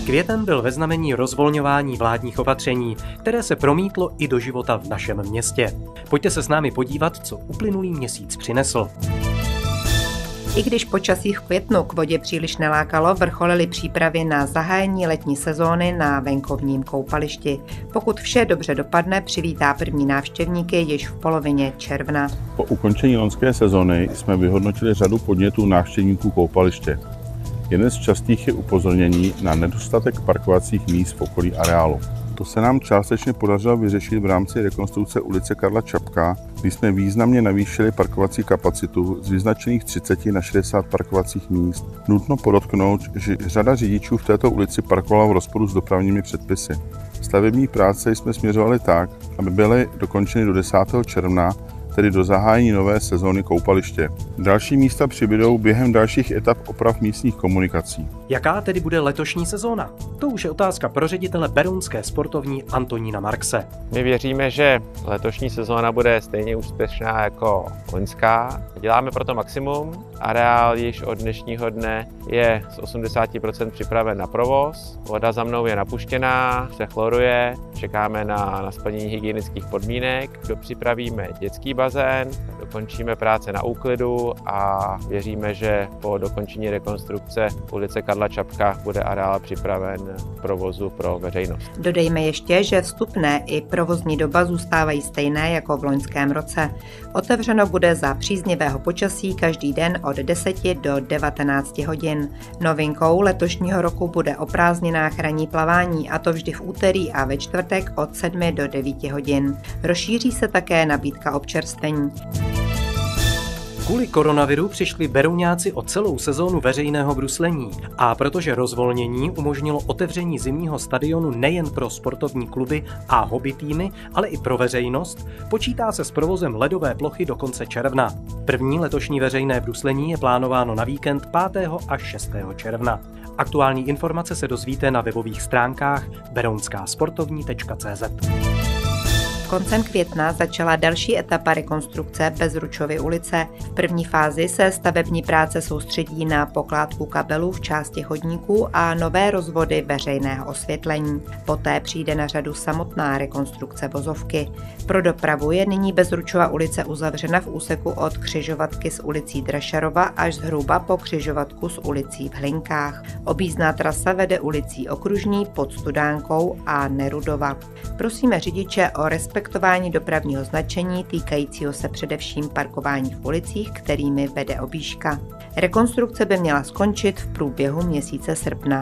Květen byl ve znamení rozvolňování vládních opatření, které se promítlo i do života v našem městě. Pojďte se s námi podívat, co uplynulý měsíc přinesl. I když počasí v květnu k vodě příliš nelákalo, vrcholily přípravy na zahájení letní sezóny na venkovním koupališti. Pokud vše dobře dopadne, přivítá první návštěvníky již v polovině června. Po ukončení loňské sezóny jsme vyhodnotili řadu podnětů návštěvníků koupaliště. Jeden z častých je upozornění na nedostatek parkovacích míst v okolí areálu. To se nám částečně podařilo vyřešit v rámci rekonstrukce ulice Karla Čapka, kdy jsme významně navýšili parkovací kapacitu z vyznačených 30 na 60 parkovacích míst. Nutno podotknout, že řada řidičů v této ulici parkovala v rozporu s dopravními předpisy. Stavební práce jsme směřovali tak, aby byly dokončeny do 10. června, tedy do zahájení nové sezóny koupaliště. Další místa přibydou během dalších etap oprav místních komunikací. Jaká tedy bude letošní sezóna? To už je otázka pro ředitele berounské sportovní Antonína Markse. My věříme, že letošní sezóna bude stejně úspěšná jako loňská. Děláme proto maximum. Areál již od dnešního dne je z 80% připraven na provoz. Voda za mnou je napuštěná, se chloruje, čekáme na splnění hygienických podmínek. Dopřipravíme dětský bazén, dokončíme práce na úklidu a věříme, že po dokončení rekonstrukce ulice Karla Čapka bude areál připraven k provozu pro veřejnost. Dodejme ještě, že vstupné i provozní doba zůstávají stejné jako v loňském roce. Otevřeno bude za příznivého počasí každý den od 10 do 19 hodin. Novinkou letošního roku bude o prázdninách ranní plavání, a to vždy v úterý a ve čtvrtek od 7 do 9 hodin. Rozšíří se také nabídka občerstvení. Kvůli koronaviru přišli berouňáci o celou sezónu veřejného bruslení a protože rozvolnění umožnilo otevření zimního stadionu nejen pro sportovní kluby a hobby týmy, ale i pro veřejnost, počítá se s provozem ledové plochy do konce června. První letošní veřejné bruslení je plánováno na víkend 5. až 6. června. Aktuální informace se dozvíte na webových stránkách berounskasportovní.cz. Koncem května začala další etapa rekonstrukce Bezručovy ulice. V první fázi se stavební práce soustředí na pokládku kabelů v části chodníků a nové rozvody veřejného osvětlení. Poté přijde na řadu samotná rekonstrukce vozovky. Pro dopravu je nyní Bezručova ulice uzavřena v úseku od křižovatky s ulicí Drašarova až zhruba po křižovatku s ulicí v Hlinkách. Objízdná trasa vede ulicí Okružní pod Studánkou a Nerudova. Prosíme řidiče o respektování dopravního značení týkajícího se především parkování v ulicích, kterými vede objížďka. Rekonstrukce by měla skončit v průběhu měsíce srpna.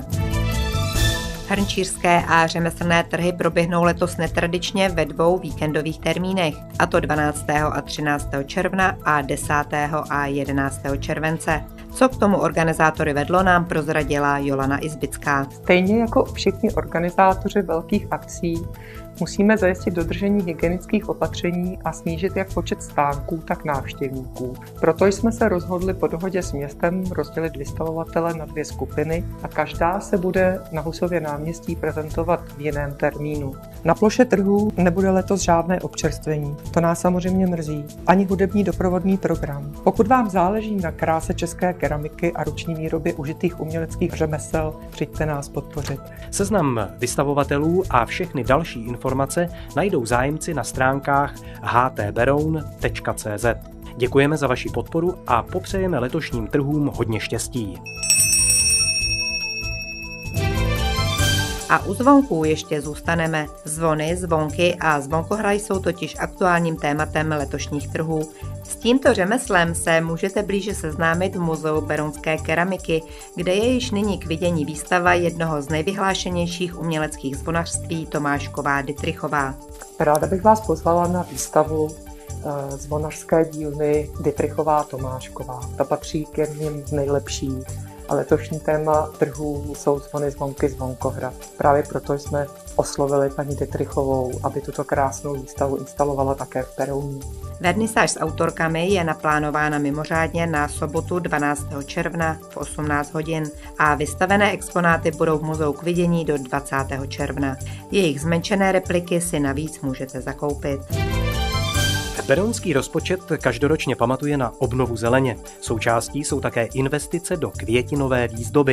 Hrnčířské a řemeslné trhy proběhnou letos netradičně ve 2 víkendových termínech, a to 12. a 13. června a 10. a 11. července. Co k tomu organizátory vedlo, nám prozradila Jolana Izbická. Stejně jako všichni organizátoři velkých akcí musíme zajistit dodržení hygienických opatření a snížit jak počet stánků, tak návštěvníků. Proto jsme se rozhodli po dohodě s městem rozdělit vystavovatele na 2 skupiny a každá se bude na Husově náměstí prezentovat v jiném termínu. Na ploše trhů nebude letos žádné občerstvení, to nás samozřejmě mrzí, ani hudební doprovodný program. Pokud vám záleží na kráse české keramiky a ruční výroby užitých uměleckých řemesel, přijďte nás podpořit. Seznam vystavovatelů a všechny další informace najdou zájemci na stránkách htberoun.cz. Děkujeme za vaši podporu a popřejeme letošním trhům hodně štěstí. A u zvonků ještě zůstaneme. Zvony, zvonky a zvonkohraj jsou totiž aktuálním tématem letošních trhů. S tímto řemeslem se můžete blíže seznámit v Muzeu berounské keramiky, kde je již nyní k vidění výstava jednoho z nejvyhlášenějších uměleckých zvonařství Tomášková Dittrichová. Ráda bych vás pozvala na výstavu zvonařské dílny Dittrichová Tomášková. Ta patří k jedním z nejlepších. A letošní téma trhů jsou zvony, zvonky, zvonkohrad. Právě proto jsme oslovili paní Dittrichovou, aby tuto krásnou výstavu instalovala také v Berouně. Vernisáž s autorkami je naplánována mimořádně na sobotu 12. června v 18 hodin a vystavené exponáty budou v muzeu k vidění do 20. června. Jejich zmenšené repliky si navíc můžete zakoupit. Berounský rozpočet každoročně pamatuje na obnovu zeleně. Součástí jsou také investice do květinové výzdoby.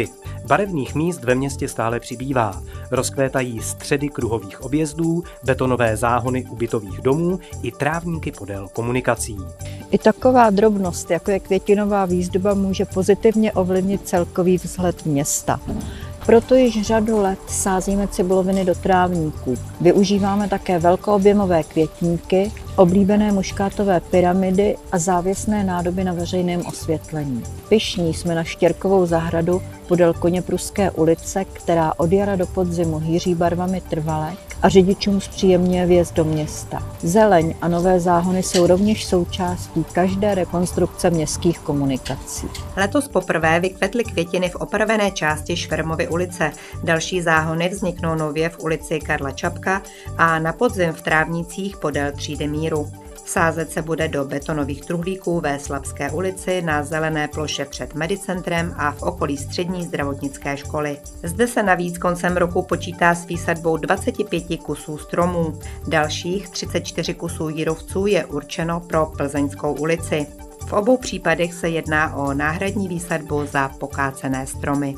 Barevných míst ve městě stále přibývá. Rozkvétají středy kruhových objezdů, betonové záhony u bytových domů i trávníky podél komunikací. I taková drobnost, jako je květinová výzdoba, může pozitivně ovlivnit celkový vzhled města. Proto již řadu let sázíme cibuloviny do trávníků. Využíváme také velkoobjemové květníky, oblíbené muškátové pyramidy a závěsné nádoby na veřejném osvětlení. Pyšní jsme na Štěrkovou zahradu podél Koněpruské ulice, která od jara do podzimu hýří barvami trvalek a řidičům zpříjemňuje vjezd do města. Zeleň a nové záhony jsou rovněž součástí každé rekonstrukce městských komunikací. Letos poprvé vykvetly květiny v opravené části Švermovy ulice. Další záhony vzniknou nově v ulici Karla Čapka a na podzim v trávnicích podél Třídy Míru. Sázet se bude do betonových truhlíků ve Slabské ulici, na zelené ploše před Medicentrem a v okolí střední zdravotnické školy. Zde se navíc koncem roku počítá s výsadbou 25 kusů stromů. Dalších 34 kusů jirovců je určeno pro Plzeňskou ulici. V obou případech se jedná o náhradní výsadbu za pokácené stromy.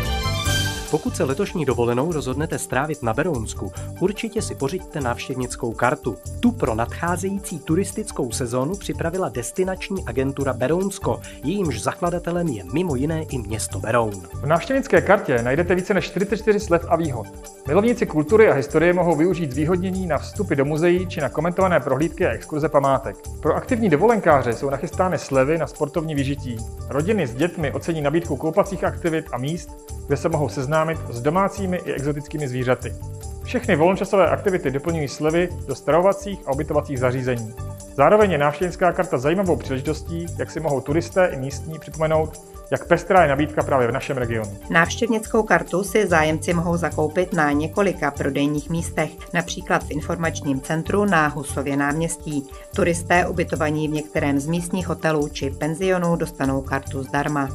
Pokud se letošní dovolenou rozhodnete strávit na Berounsku, určitě si pořiďte návštěvnickou kartu. Tu pro nadcházející turistickou sezónu připravila destinační agentura Berounsko, jejímž zakladatelem je mimo jiné i město Beroun. V návštěvnické kartě najdete více než 44 slev a výhod. Milovníci kultury a historie mohou využít zvýhodnění na vstupy do muzeí či na komentované prohlídky a exkurze památek. Pro aktivní dovolenkáře jsou nachystány slevy na sportovní vyžití. Rodiny s dětmi ocení nabídku koupacích aktivit a míst, kde se mohou seznámit s domácími i exotickými zvířaty. Všechny volnočasové aktivity doplňují slevy do stravovacích a ubytovacích zařízení. Zároveň je návštěvnická karta zajímavou příležitostí, jak si mohou turisté i místní připomenout, jak pestrá je nabídka právě v našem regionu. Návštěvnickou kartu si zájemci mohou zakoupit na několika prodejních místech, například v informačním centru na Husově náměstí. Turisté ubytovaní v některém z místních hotelů či penzionů dostanou kartu zdarma.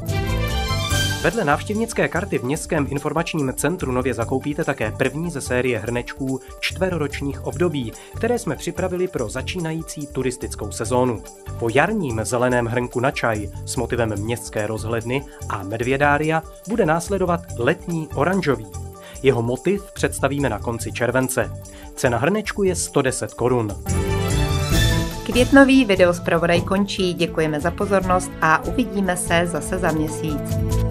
Vedle návštěvnické karty v Městském informačním centru nově zakoupíte také první ze série hrnečků čtveroročních období, které jsme připravili pro začínající turistickou sezónu. Po jarním zeleném hrnku na čaj s motivem městské rozhledny a medvědária bude následovat letní oranžový. Jeho motiv představíme na konci července. Cena hrnečku je 110 korun. Květnový videozpravodaj končí, děkujeme za pozornost a uvidíme se zase za měsíc.